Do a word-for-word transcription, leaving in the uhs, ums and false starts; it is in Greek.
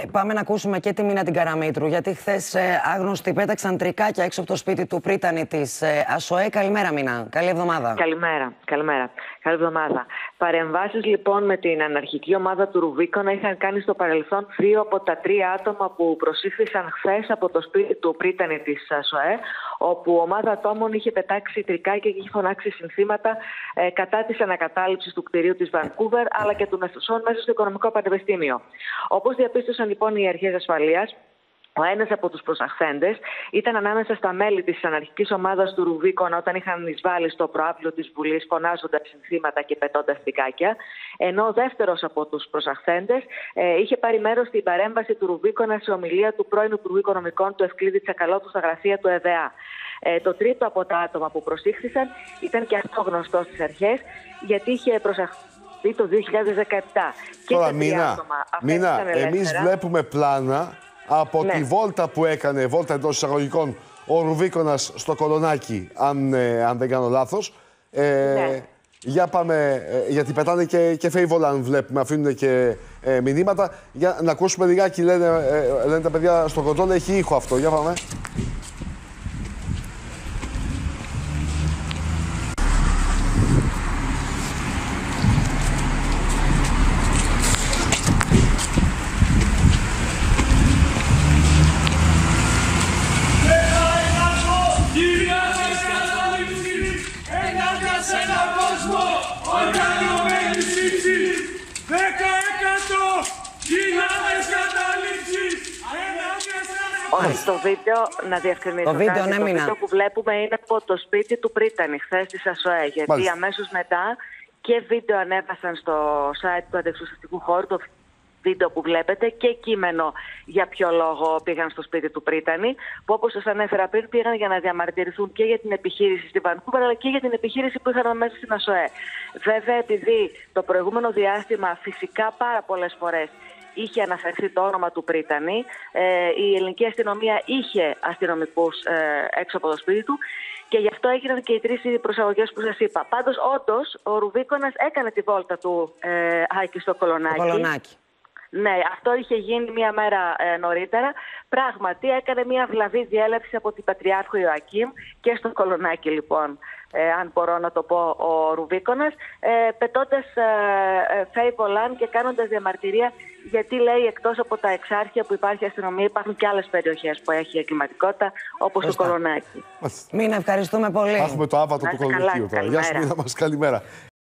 Πάμε να ακούσουμε και τη Μίνα την Καραμήτρου, γιατί χθες ε, άγνωστοι πέταξαν τρικάκια έξω από το σπίτι του πρίτανη της ε, ΑΣΟΕ. Καλημέρα, Μίνα. Καλή εβδομάδα. Καλημέρα. Καλημέρα. Καλή εβδομάδα. Παρεμβάσεις λοιπόν με την αναρχική ομάδα του Ρουβίκονα είχαν κάνει στο παρελθόν δύο από τα τρία άτομα που προσήχθησαν χθες από το σπίτι του πρίτανη της ΑΣΟΕ, όπου ομάδα ατόμων είχε πετάξει τρικάκια και είχε φωνάξει συνθήματα ε, κατά της ανακατάληψης του κτηρίου της Βανκούβερ αλλά και των αιθουσών μέσα στο Οικονομικό Πανεπιστήμιο. Όπως διαπίστωσαν λοιπόν οι αρχές ασφαλείας, ο ένας από τους προσαχθέντες ήταν ανάμεσα στα μέλη της αναρχικής ομάδας του Ρουβίκονα όταν είχαν εισβάλει στο προάβλιο της Βουλής φωνάζοντας συνθήματα και πετώντας τρικάκια, ενώ ο δεύτερος από τους προσαχθέντες ε, είχε πάρει μέρος στην παρέμβαση του Ρουβίκονα σε ομιλία του πρώην Υπουργού Οικονομικών του Ευκλήδη Τσακαλώτου στα γραφεία του ΕΔΕΑ. Ε, το τρίτο από τα άτομα που προσήχθησαν ήταν και αυτό γνωστό στις αρχές, γιατί είχε προσαχθεί το δύο χιλιάδες δεκαεπτά. Τώρα, Μίνα, Μίνα εμείς βλέπουμε πλάνα από ναι. τη βόλτα που έκανε, βόλτα εντός εισαγωγικών, ο Ρουβίκονας στο Κολονάκι, αν, ε, αν δεν κάνω λάθος. Ε, ναι. Για πάμε, ε, γιατί πετάνε και, και φέιβολαν, βλέπουμε, αφήνουν και ε, μηνύματα. Για να ακούσουμε λιγάκι, λένε, ε, λένε τα παιδιά στο κοντρόλ, έχει ήχο αυτό. Για πάμε. Όχι, στο βίντεο, να διευκρινίσω το βίντεο, κάτι, ναι, το Μίνα. βίντεο που βλέπουμε είναι από το σπίτι του πρίτανη χθες της ΑΣΟΕ, γιατί Μάλιστα. αμέσως μετά και βίντεο ανέβασαν στο site του αντεξουσιαστικού χώρου, το βίντεο που βλέπετε, και κείμενο για ποιο λόγο πήγαν στο σπίτι του πρίτανη, που όπως σας ανέφερα πριν πήγαν για να διαμαρτυρηθούν και για την επιχείρηση στη Βανκούβερ αλλά και για την επιχείρηση που είχαν μέσα στην ΑΣΟΕ. Βέβαια, επειδή το προηγούμενο διάστημα φυσικά πάρα πολλές φορές είχε αναφερθεί το όνομα του πρίτανη, ε, η ελληνική αστυνομία είχε αστυνομικούς ε, έξω από το σπίτι του και γι' αυτό έγιναν και οι τρεις προσαγωγές που σας είπα. Πάντως, όντως, ο Ρουβίκονας έκανε τη βόλτα του ε, Άκη στο Κολονάκι. Κολονάκι. Ναι, αυτό είχε γίνει μία μέρα ε, νωρίτερα. Πράγματι, έκανε μία βλαβή διέλευση από την Πατριάρχο Ιωακήμ και στο Κολονάκι, λοιπόν, ε, αν μπορώ να το πω, ο Ρουβίκονας, ε, πετώντας ε, ε, φέιβολαν και κάνοντας διαμαρτυρία, γιατί λέει εκτός από τα εξάρχεια που υπάρχει αστυνομία, υπάρχουν και άλλες περιοχές που έχει εγκληματικότητα, όπως το Κολονάκι. Μίνα, ευχαριστούμε πολύ. Έχουμε το άβατο του Κολονικίου τώρα. Γεια σου, Μίνα μας, καλημέρα.